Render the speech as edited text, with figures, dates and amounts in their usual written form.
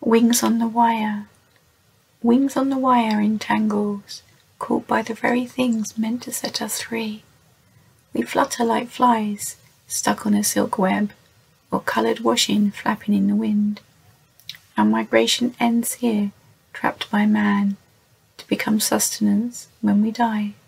Wings on the wire. Wings on the wire in tangles, caught by the very things meant to set us free. We flutter like flies, stuck on a silk web, or coloured washing flapping in the wind. Our migration ends here, trapped by man, to become sustenance when we die.